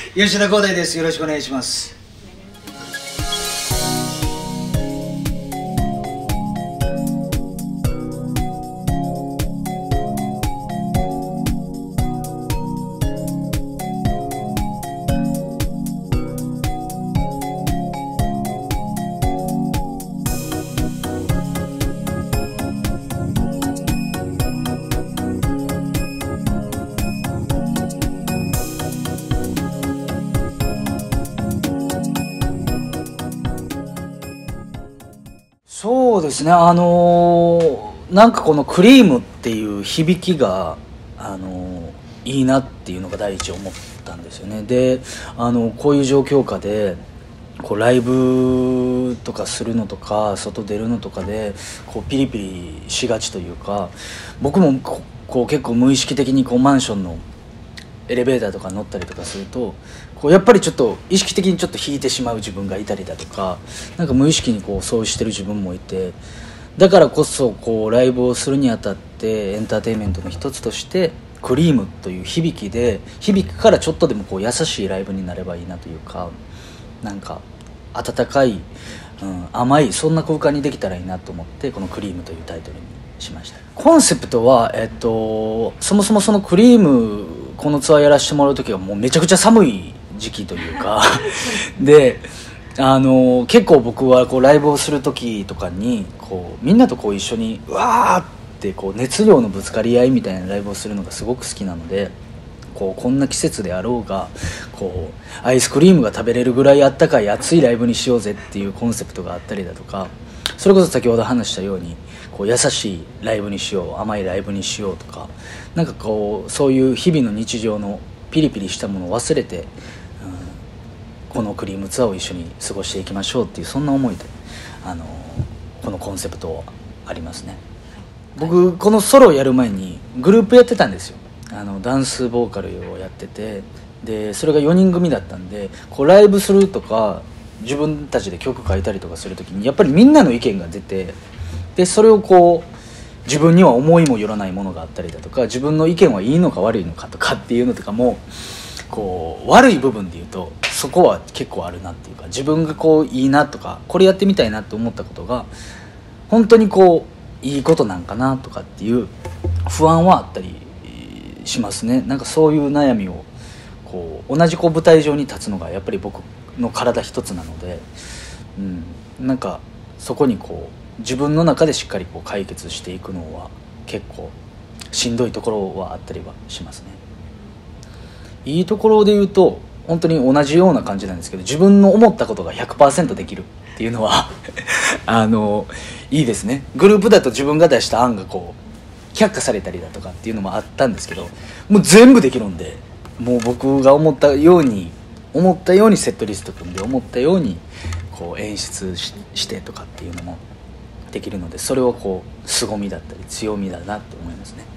吉田光大です。よろしくお願いします。そうですね、なんかこのクリームっていう響きが、いいなっていうのが第一思ったんですよね。で、こういう状況下でこうライブとかするのとか外出るのとかでこうピリピリしがちというか、僕もこう結構無意識的にこうマンションのエレベーターとか乗ったりとかするとこうやっぱりちょっと意識的にちょっと引いてしまう自分がいたりだとか、なんか無意識にこうそうしてる自分もいて、だからこそこうライブをするにあたってエンターテインメントの一つとしてクリームという響くからちょっとでもこう優しいライブになればいいなというか、なんか温かい、甘いそんな空間にできたらいいなと思ってこのクリームというタイトルにしました。コンセプトは、そもそもそのクリームこのツアーやらせてもらう時はもうめちゃくちゃ寒い時期というかで結構僕はこうライブをする時とかにこうみんなとこう一緒にうわーってこう熱量のぶつかり合いみたいなライブをするのがすごく好きなので、こんな季節であろうがこうアイスクリームが食べれるぐらいあったかい熱いライブにしようぜっていうコンセプトがあったりだとか、それこそ先ほど話したようにこう優しいライブにしよう、甘いライブにしようとか、なんかこうそういう日々の日常のピリピリしたものを忘れて、このクリームツアーを一緒に過ごしていきましょうっていう、そんな思いでこのコンセプトはありますね。僕このソロをやる前にグループやってたんですよ。ダンスボーカルをやってて、でそれが4人組だったんで、こうライブするとか自分たちで曲書いたりとかするときにやっぱりみんなの意見が出て、でそれをこう自分には思いもよらないものがあったりだとか、自分の意見はいいのか悪いのかとかっていうのとかもこう悪い部分で言うとそこは結構あるなっていうか、自分がこういいなとかこれやってみたいなって思ったことが本当にこういいことなんかなとかっていう不安はあったりしますね。なんかそういう悩みをこう同じこう舞台上に立つのがやっぱり僕の体一つなので、なんかそこにこう自分の中でしっかりこう解決していくのは結構しんどいところはあったりはしますね。いいところで言うと本当に同じような感じなんですけど、自分の思ったことが 100% できるっていうのはいいですね。グループだと自分が出した案がこう却下されたりだとかっていうのもあったんですけど、もう全部できるんで、もう僕が思ったようにセットリスト組んで思ったようにこう演出 してとかっていうのもできるので、それはこう凄みだったり強みだなって思いますね。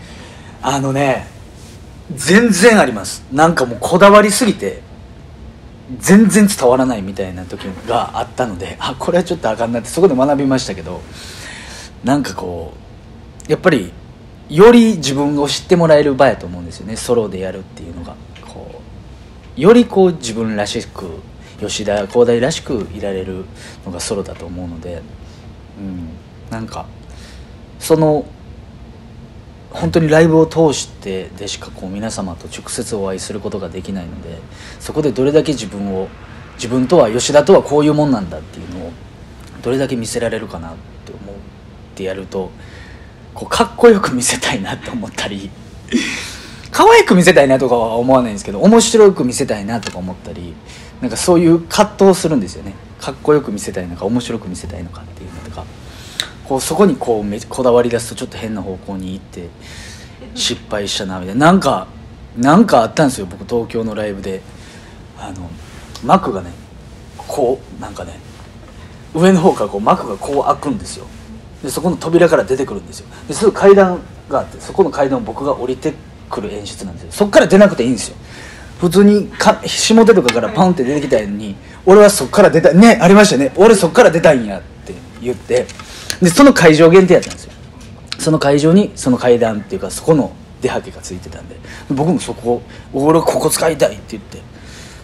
全然あります。なんかもうこだわりすぎて全然伝わらないみたいな時があったので、これはちょっとあかんなってそこで学びましたけど、なんかこうやっぱりより自分を知ってもらえる場やと思うんですよね、ソロでやるっていうのが。こうよりこう自分らしく吉田光大らしくいられるのがソロだと思うので、なんかその本当にライブを通してでしかこう皆様と直接お会いすることができないので、そこでどれだけ自分とは吉田とはこういうもんなんだっていうのをどれだけ見せられるかなって思ってやると、こうかっこよく見せたいなと思ったり可愛く見せたいなとかは思わないんですけど、面白く見せたいなとか思ったり、なんかそういう葛藤をするんですよね。かっこよく見せたいのか面白く見せたいのかっていうのとか、こうそこにこうこだわり出すとちょっと変な方向に行って失敗したなみたいな、なんかあったんですよ。僕東京のライブで幕がねこうなんかね上の方からこう幕がこう開くんですよ。でそこの扉から出てくるんですよ。ですぐ階段があって、そこの階段を僕が降りてくる演出なんですよ。そっから出なくていいんですよ。普通に下手とかからパンって出てきたのに、俺はそっから出たね、ありましたね、俺そっから出たんやって言って、でその会場限定やったんですよ。その会場にその階段っていうかそこの出はけがついてたんで、僕もそこ俺ここ使いたいって言って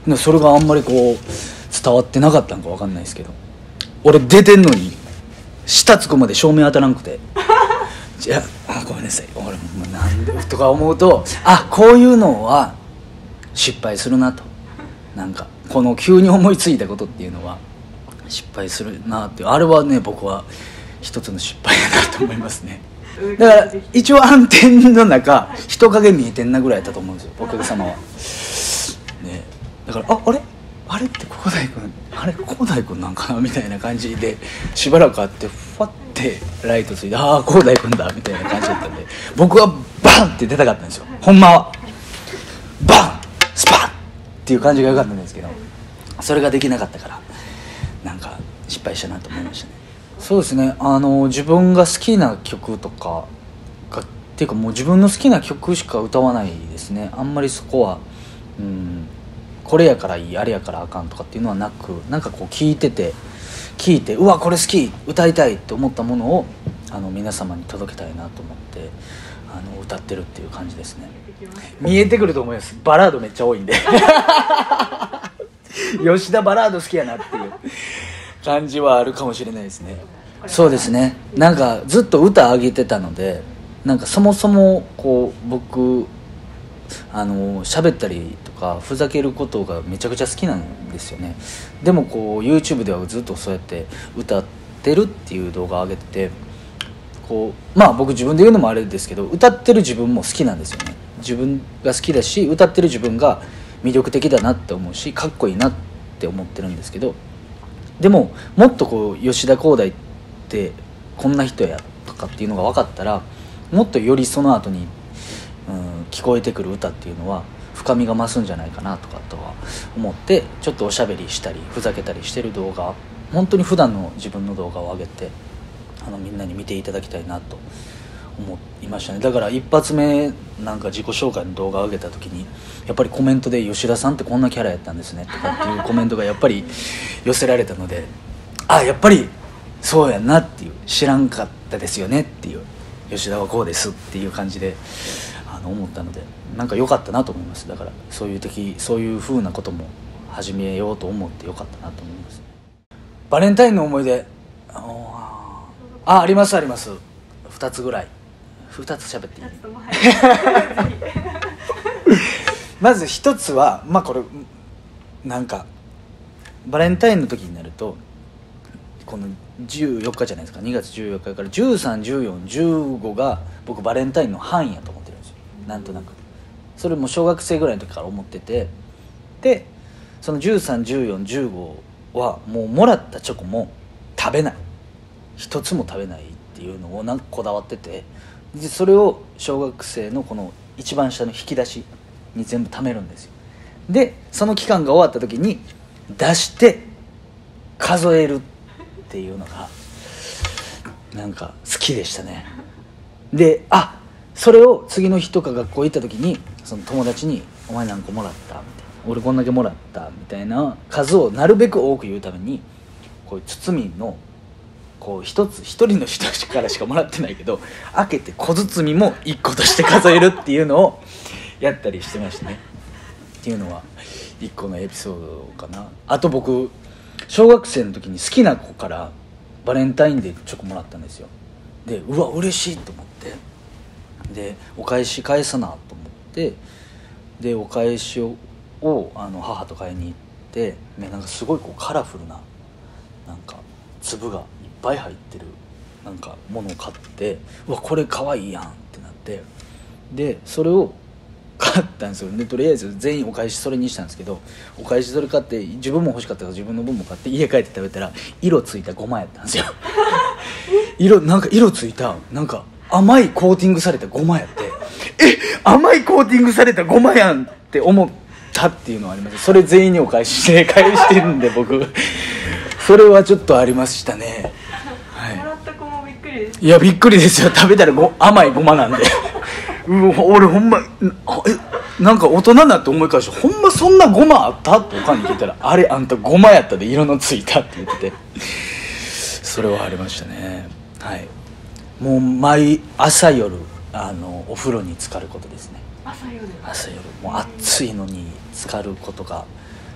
でそれがあんまりこう伝わってなかったんか分かんないですけど、俺出てんのに下つくまで照明当たらんくてじゃあごめんなさい俺もなんでとか思うと、こういうのは失敗するなと、なんかこの急に思いついたことっていうのは失敗するなっていう、あれはね僕は一つの失敗だなと思いますね。だから一応暗転の中人影見えてんなぐらいやったと思うんですよお客様はね。だからあれって広大君広大君なんかなみたいな感じでしばらくあって、ファッてライトついて広大君だみたいな感じだったんで、僕はバンって出たかったんですよほんまは。バンスパンっていう感じが良かったんですけど、それができなかったからなんか失敗したなと思いましたね。そうですね、自分が好きな曲とかがっていうかもう自分の好きな曲しか歌わないですね。あんまりそこはこれやからいいあれやからあかんとかっていうのはなく、なんかこう聞いてうわこれ好き歌いたいって思ったものを皆様に届けたいなと思って歌ってるっていう感じですね。見えてくると思います。バラードめっちゃ多いんで吉田バラード好きやなっていう感じはあるかもしれないですね。そうですね、なんかずっと歌上げてたので、なんかそもそもこう僕喋ったりとかふざけることがめちゃくちゃ好きなんですよね。でもこう YouTube ではずっとそうやって歌ってるっていう動画を上げてて、こう僕自分で言うのもあれですけど、歌ってる自分も好きなんですよね。自分が好きだし、歌ってる自分が魅力的だなって思うし、かっこいいなって思ってるんですけど、でももっとこう吉田鋼太ってこんな人やとかっていうのが分かったら、もっとよりその後に聞こえてくる歌っていうのは深みが増すんじゃないかなとかとは思って、ちょっとおしゃべりしたりふざけたりしてる動画、本当に普段の自分の動画を上げてみんなに見ていただきたいなと思いましたね。だから一発目なんか自己紹介の動画を上げた時にやっぱりコメントで吉田さんってこんなキャラやったんですねとかっていうコメントがやっぱり寄せられたので、やっぱりそうやんなっていう、知らんかったですよねっていう、吉田はこうですっていう感じで思ったので、なんか良かったなと思います。だからそういう風なことも始めようと思って良かったなと思います。バレンタインの思い出あります2つぐらい。2つ喋っていいまず1つはこれなんかバレンタインの時になるとこの14日じゃないですか、2月14日から13、14、15が僕バレンタインの範囲やと思ってるんですよ。なんとなくそれも小学生ぐらいの時から思ってて、でその13、14、15はもうもらったチョコも食べない、一つも食べないっていうのをなんかこだわってて、でそれを小学生のこの一番下の引き出しに全部貯めるんですよ。でその期間が終わった時に出して数えるっていうのがなんか好きでしたね。でそれを次の日とか学校行った時にその友達に「お前何個もらった?」みたいな「俺こんだけもらった」みたいな数をなるべく多く言うために、こういう包みのこう一人の人からしかもらってないけど開けて小包も1個として数えるっていうのをやったりしてましたね。っていうのは1個のエピソードかな。あと僕小学生の時に好きな子からバレンタインデーチョコもらったんですよ。でうわ嬉しいと思って、でお返し返さなと思って、でお返しを母と買いに行って、なんかすごいこうカラフルななんか粒がいっぱい入ってるなんかものを買って、うわこれかわいいやんってなって、でそれを買ったんですよ。でとりあえず全員お返しそれにしたんですけど、お返しそれ買って自分も欲しかったから自分の分も買って家帰って食べたら色ついたごまやったんですよなんか色ついたなんか甘いコーティングされたごまやって、甘いコーティングされたごまやんって思ったっていうのはあります。それ全員にお返ししてるんで僕それはちょっとありましたね。 もらった子もびっくりです。 いやびっくりですよ。食べたら甘いごまなんで俺ほんまなんか大人になって思い返して、ほんまそんなごまあったっておかんに聞いたらあれあんたごまやったで色のついたって言ってて、それはありましたね。はい、もう毎朝夜お風呂に浸かることですね。 朝夜もう暑いのに浸かることが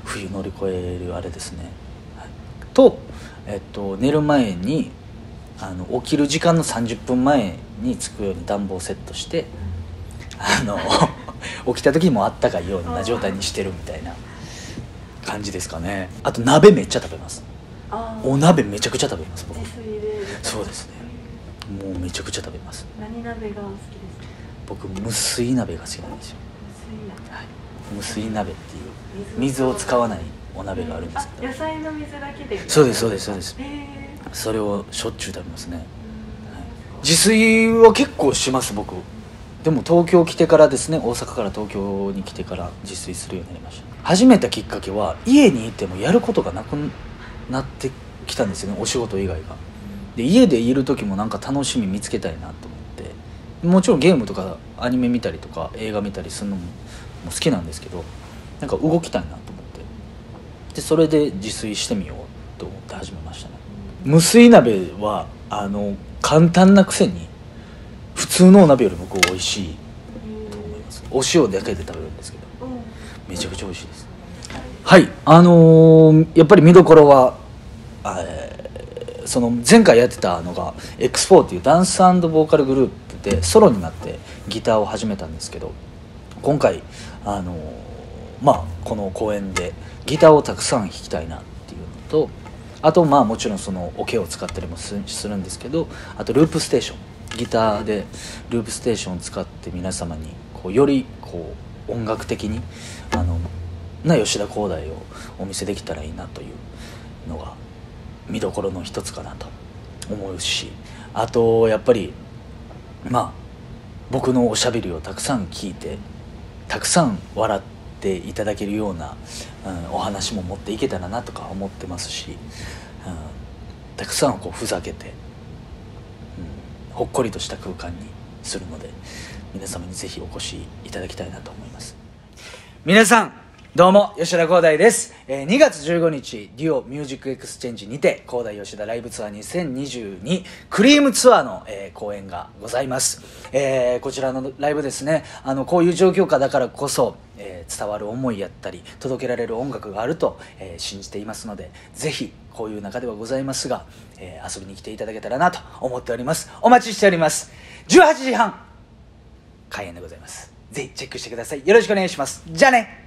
冬乗り越えるあれですね、はい、と、寝る前に起きる時間の30分前に着くように暖房セットして起きた時にもあったかいような状態にしてるみたいな感じですかね。あと鍋めっちゃ食べます。お鍋めちゃくちゃ食べます僕。 自炊で。 そうですね、もうめちゃくちゃ食べます。 何鍋がお好きですか？ 僕無水鍋が好きなんですよ。無水鍋っていう水を使わないお鍋があるんですけど、 野菜の水だけで。 そうですそうですそうです。それをしょっちゅう食べますね、はい、自炊は結構します僕。でも東京来てからですね、大阪から東京に来てから自炊するようになりました。始めたきっかけは家にいてもやることがなくなってきたんですよね、お仕事以外が。で家でいる時もなんか楽しみ見つけたいなと思って、もちろんゲームとかアニメ見たりとか映画見たりするのも好きなんですけど、なんか動きたいなと思って、でそれで自炊してみようと思って始めましたね。無水鍋は簡単なくせに普通のお鍋より僕美味しいと思います。お塩だけで食べるんですけどめちゃくちゃ美味しいです。はい、やっぱり見どころはその前回やってたのが X4 っていうダンス&ボーカルグループでソロになってギターを始めたんですけど、今回この公演でギターをたくさん弾きたいなっていうのと、あともちろんそのオケを使ったりもするんですけど、あとループステーション、ギターでループステーションを使って皆様により音楽的に吉田鋼太をお見せできたらいいなというのが見どころの一つかなと思うし、あとやっぱり僕のおしゃべりをたくさん聞いてたくさん笑っていただけるような、お話も持っていけたらなとか思ってますし、たくさんふざけて、ほっこりとした空間にするので皆様にぜひお越しいただきたいなと思います。皆さんどうも吉田鋼太です。2月15日デュオミュージックエクスチェンジにて鋼太吉田ライブツアー2022クリームツアーの、公演がございます。こちらのライブですね、こういう状況下だからこそ、伝わる思いやったり届けられる音楽があると、信じていますので、ぜひこういう中ではございますが、遊びに来ていただけたらなと思っております。お待ちしております。18時半開演でございます。ぜひチェックしてください。よろしくお願いします。じゃあね。